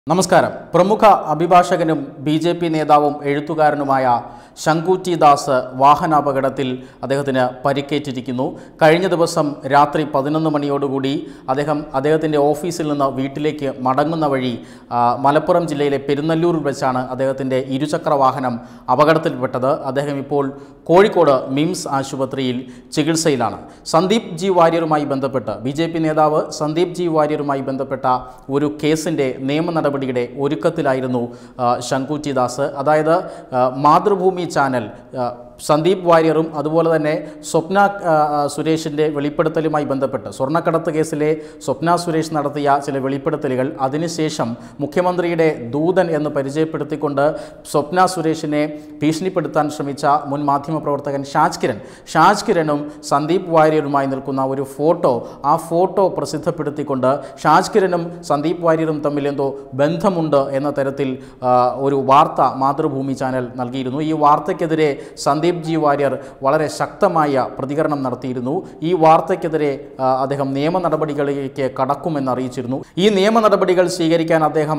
നമസ്കാരം. പ്രമുഖ അഭിഭാഷകനും ബി.ജെ.പി. നേതാവും എഴുത്തുകാരനുമായ ശങ്കൂറ്റി ദാസ് വാഹനാപകടത്തിൽ അദ്ദേഹത്തിന് പരിക്കേറ്റിരിക്കുന്നു. കഴിഞ്ഞ ദിവസം രാത്രി 11 മണിയോടുകൂടി അദ്ദേഹത്തിൻ്റെ ഓഫീസിൽ നിന്ന് വീട്ടിലേക്ക് മടങ്ങുന്ന വഴി മലപ്പുറം ജില്ലയിലെ പെരുന്നല്ലൂരിൽ വെച്ചാണ് അദ്ദേഹത്തിൻ്റെ ഇരുചക്ര വാഹനം അപകടത്തിൽപ്പെട്ടത്. അദ്ദേഹം ഇപ്പോൾ കോഴിക്കോട് മിംസ് ആശുപത്രിയിൽ ചികിത്സയിലാണ്. സന്ദീപ് ജി വാര്യരുമായി ബന്ധപ്പെട്ട് ബി.ജെ.പി. നേതാവ് സന്ദീപ് ജി വാര്യരുമായി ബന്ധപ്പെട്ട ഒരു കേസിൻ്റെ നിയമ നടപടിയുടെ ഒരുക്കത്തിലായിരുന്നു ശങ്കൂറ്റി ദാസ്. അതായത് മാതൃഭൂമി ചാനൽ സന്ദീപ് വാര്യറും അതുപോലെ തന്നെ സ്വപ്ന സുരേഷിൻ്റെ വെളിപ്പെടുത്തലുമായി ബന്ധപ്പെട്ട് സ്വർണ്ണക്കടത്ത് കേസിലെ സ്വപ്ന സുരേഷ് നടത്തിയ ചില വെളിപ്പെടുത്തലുകൾ, അതിനുശേഷം മുഖ്യമന്ത്രിയുടെ ദൂതൻ എന്ന് പരിചയപ്പെടുത്തിക്കൊണ്ട് സ്വപ്ന സുരേഷിനെ ഭീഷണിപ്പെടുത്താൻ ശ്രമിച്ച മുൻ മാധ്യമപ്രവർത്തകൻ ഷാജ് കിരണും സന്ദീപ് വാര്യരുമായി നിൽക്കുന്ന ഒരു ഫോട്ടോ, ആ ഫോട്ടോ പ്രസിദ്ധപ്പെടുത്തിക്കൊണ്ട് ഷാജ് കിരണും സന്ദീപ് വാര്യരും തമ്മിൽ എന്തോ ബന്ധമുണ്ട് എന്ന തരത്തിൽ ഒരു വാർത്ത മാതൃഭൂമി ചാനൽ നൽകിയിരുന്നു. ഈ വാർത്തയ്ക്കെതിരെ സന്ദീപ് ജി വാര്യർ വളരെ ശക്തമായ പ്രതികരണം നടത്തിയിരുന്നു. ഈ വാർത്തയ്ക്കെതിരെ അദ്ദേഹം നിയമ നടപടികളിലേക്ക് കടക്കുമെന്ന് അറിയിച്ചിരുന്നു. ഈ നിയമ നടപടികൾ സ്വീകരിക്കാൻ അദ്ദേഹം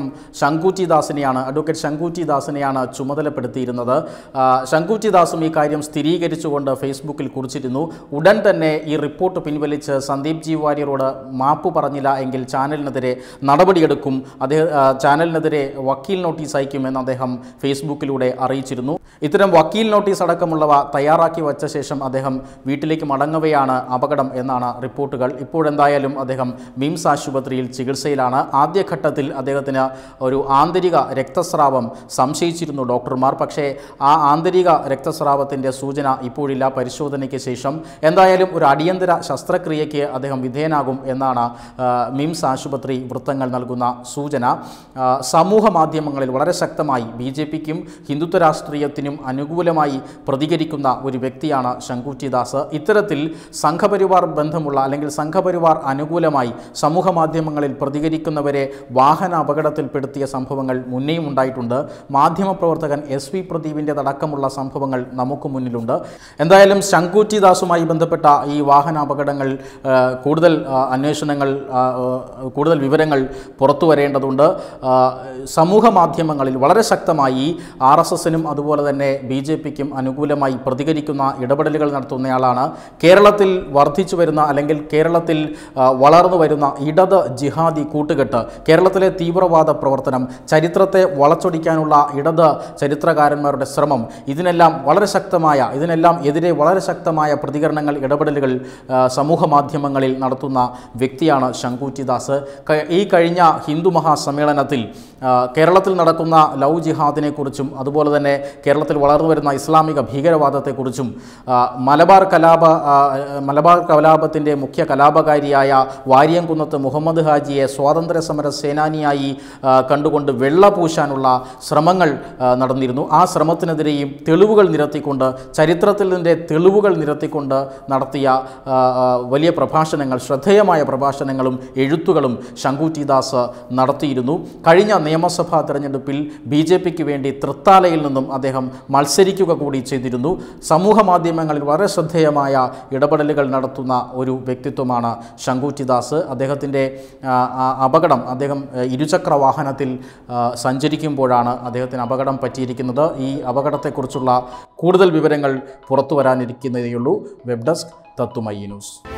അഡ്വക്കേറ്റ് ശങ്കൂറ്റി ദാസിനെയാണ് ചുമതലപ്പെടുത്തിയിരുന്നത്. ശങ്കൂറ്റി ദാസും ഈ കാര്യം സ്ഥിരീകരിച്ചുകൊണ്ട് ഫേസ്ബുക്കിൽ കുറിച്ചിരുന്നു. ഉടൻ തന്നെ ഈ റിപ്പോർട്ട് പിൻവലിച്ച് സന്ദീപ് ജി വാര്യരോട് മാപ്പ് പറഞ്ഞില്ല എങ്കിൽ ചാനലിനെതിരെ നടപടിയെടുക്കും, ചാനലിനെതിരെ വക്കീൽ നോട്ടീസ് അയക്കുമെന്ന് അദ്ദേഹം ഫേസ്ബുക്കിലൂടെ അറിയിച്ചിരുന്നു. ഇത്തരം വക്കീൽ നോട്ടീസ് അടക്കമുള്ളവ തയ്യാറാക്കി വച്ച ശേഷം അദ്ദേഹം വീട്ടിലേക്ക് മടങ്ങവെയാണ് അപകടം എന്നാണ് റിപ്പോർട്ടുകൾ. ഇപ്പോഴെന്തായാലും അദ്ദേഹം മിംസ് ആശുപത്രിയിൽ ചികിത്സയിലാണ്. ആദ്യഘട്ടത്തിൽ അദ്ദേഹത്തിന് ഒരു ആന്തരിക രക്തസ്രാവം സംശയിച്ചിരുന്നു ഡോക്ടർമാർ. പക്ഷേ ആ ആന്തരിക രക്തസ്രാവത്തിൻ്റെ സൂചന ഇപ്പോഴില്ല. പരിശോധനയ്ക്ക് ശേഷം എന്തായാലും ഒരു അടിയന്തര ശസ്ത്രക്രിയയ്ക്ക് അദ്ദേഹം വിധേയനാകും എന്നാണ് മിംസ് ആശുപത്രി വൃത്തങ്ങൾ നൽകുന്ന സൂചന. സമൂഹ മാധ്യമങ്ങളിൽ വളരെ ശക്തമായി ബി.ജെ.പിക്കും ഹിന്ദുത്വ രാഷ്ട്രീയത്തിനും അനുകൂലമായി പ്രതികരിക്കുന്ന ഒരു വ്യക്തിയാണ് ശങ്കൂറ്റി ദാസ്. ഇത്തരത്തിൽ സംഘപരിവാർ ബന്ധമുള്ള അല്ലെങ്കിൽ സംഘപരിവാർ അനുകൂലമായി സമൂഹ മാധ്യമങ്ങളിൽ പ്രതികരിക്കുന്നവരെ വാഹന അപകടത്തിൽപ്പെടുത്തിയ സംഭവങ്ങൾ മുന്നേയും ഉണ്ടായിട്ടുണ്ട്. മാധ്യമപ്രവർത്തകൻ SP പ്രദീപിൻ്റെതടക്കമുള്ള സംഭവങ്ങൾ നമുക്ക് മുന്നിലുണ്ട്. എന്തായാലും ശങ്കൂറ്റി ദാസുമായി ബന്ധപ്പെട്ട ഈ വാഹന അപകടങ്ങൾ കൂടുതൽ അന്വേഷണങ്ങൾ, കൂടുതൽ വിവരങ്ങൾ പുറത്തു വരേണ്ടതുണ്ട്. സമൂഹ മാധ്യമങ്ങളിൽ വളരെ ശക്തമായി RSSനും അതുപോലെ തന്നെ ബി.ജെ.പിക്കും അനുകൂലമായി പ്രതികരിക്കുന്ന ഇടപെടലുകൾ നടത്തുന്നയാളാണ്. കേരളത്തിൽ വർദ്ധിച്ചു വരുന്ന അല്ലെങ്കിൽ കേരളത്തിൽ വളർന്നു വരുന്ന ഇടത് ജിഹാദി കൂട്ടുകെട്ട്, കേരളത്തിലെ തീവ്രവാദ പ്രവർത്തനം, ചരിത്രത്തെ വളച്ചൊടിക്കാനുള്ള ഇടത് ചരിത്രകാരന്മാരുടെ ശ്രമം, ഇതിനെല്ലാം എതിരെ വളരെ ശക്തമായ പ്രതികരണങ്ങൾ, ഇടപെടലുകൾ സമൂഹ മാധ്യമങ്ങളിൽ നടത്തുന്ന വ്യക്തിയാണ് ശങ്കൂറ്റി ദാസ്. ഈ കഴിഞ്ഞ ഹിന്ദു മഹാസമ്മേളനത്തിൽ കേരളത്തിൽ നടക്കുന്ന ലവ് ജിഹാദിനെക്കുറിച്ചും അതുപോലെ തന്നെ കേരളത്തിൽ വളർന്നു വരുന്ന ഇസ്ലാമിക ഭീകരവാദത്തെക്കുറിച്ചും മലബാർ കലാപത്തിൻ്റെ മുഖ്യ കലാപകാരിയായ വാര്യംകുന്നത്ത് മുഹമ്മദ് ഹാജിയെ സ്വാതന്ത്ര്യ സമര സേനാനിയായി കണ്ടുകൊണ്ട് വെള്ള പൂശാനുള്ള ശ്രമങ്ങൾ നടന്നിരുന്നു. ആ ശ്രമത്തിനെതിരെയും തെളിവുകൾ നിരത്തിക്കൊണ്ട്, ചരിത്രത്തിൻ്റെ തെളിവുകൾ നിരത്തിക്കൊണ്ട് നടത്തിയ വലിയ പ്രഭാഷണങ്ങൾ, ശ്രദ്ധേയമായ പ്രഭാഷണങ്ങളും എഴുത്തുകളും ശങ്കൂറ്റി ദാസ് നടത്തിയിരുന്നു. കഴിഞ്ഞ നിയമസഭാ തെരഞ്ഞെടുപ്പിൽ ബി.ജെ.പിക്ക് വേണ്ടി തൃത്താലയിൽ നിന്നും അദ്ദേഹം മത്സരിക്കുക കൂടി ചെയ്തിരുന്നു. സമൂഹ മാധ്യമങ്ങളിൽ വളരെ ശ്രദ്ധേയമായ ഇടപെടലുകൾ നടത്തുന്ന ഒരു വ്യക്തിത്വമാണ് ശങ്കൂറ്റി ദാസ്. അദ്ദേഹത്തിൻ്റെ അപകടം, അദ്ദേഹം ഇരുചക്ര വാഹനത്തിൽ സഞ്ചരിക്കുമ്പോഴാണ് അദ്ദേഹത്തിന് അപകടം പറ്റിയിരിക്കുന്നത്. ഈ അപകടത്തെക്കുറിച്ചുള്ള കൂടുതൽ വിവരങ്ങൾ പുറത്തു വരാനിരിക്കുന്നതേയുള്ളൂ. വെബ് ഡെസ്ക് തത്തുമൈ ന്യൂസ്.